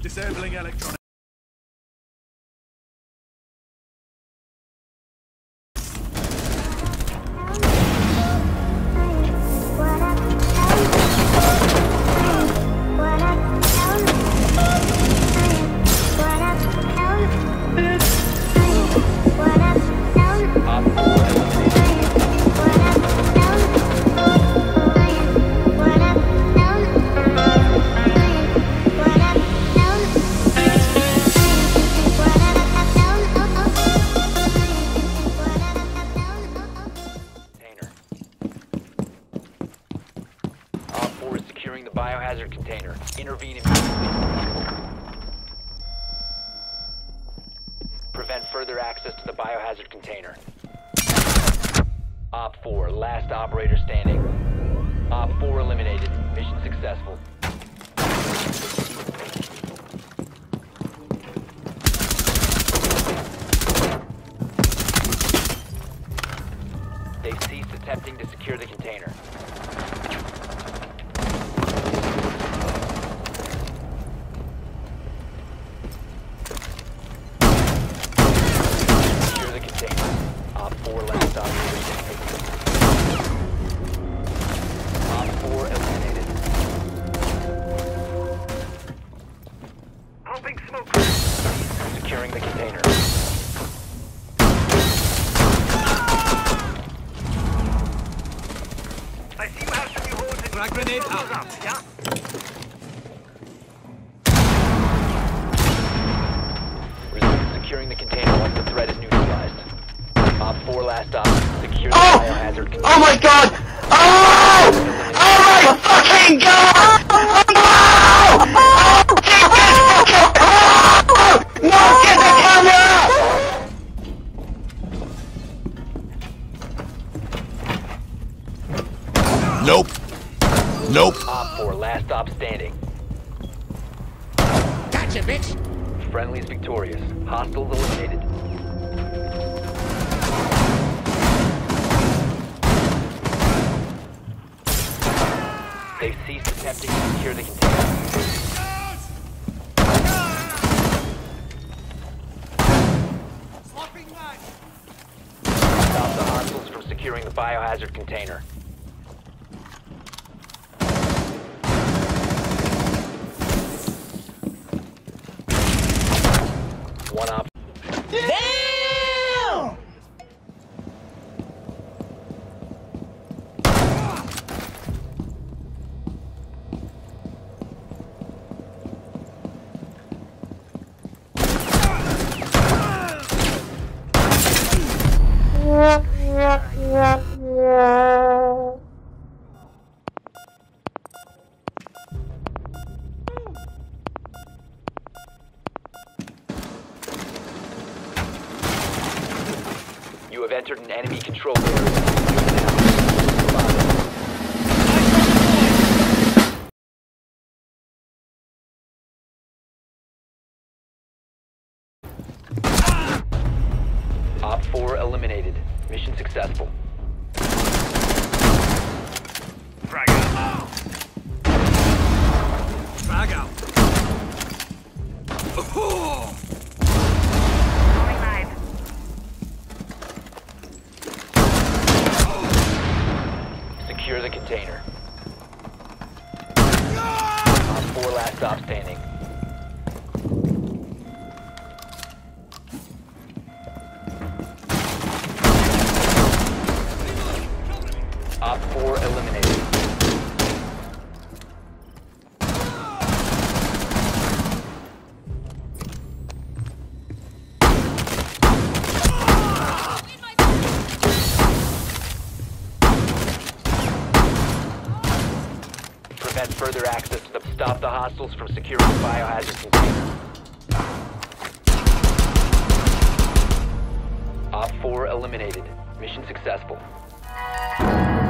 Disabling electronic. Securing the biohazard container. Intervene immediately. Prevent further access to the biohazard container. Op 4, last operator standing. Op 4 eliminated. Mission successful. They've ceased attempting to secure the container. Op 4 last operator. Op 4 eliminated. Popping smoke. Securing the container. I see you have some new holes in. Frag grenade out. Yeah. Resume securing the container once the threat is neutralized. Op 4 last op. Secure the biohazard container. Oh my god! Oh! Oh my fucking god! Oh! Oh! Get this fucking... Oh! No! Get the camera! Nope. Nope. Op 4 last stop standing. Gotcha, bitch. Friendly's victorious. Hostiles eliminated. They've ceased attempting to secure the container. Stop the hostiles from securing the biohazard container. One op. Damn! You have entered an enemy control area. Op 4 eliminated. Mission successful. Frag out. Frag out. Oh! Secure the container. Op 4 last stop standing. Op 4 eliminated. Prevent further access to the... Stop the hostiles from securing the biohazard container. Op 4 eliminated. Mission successful.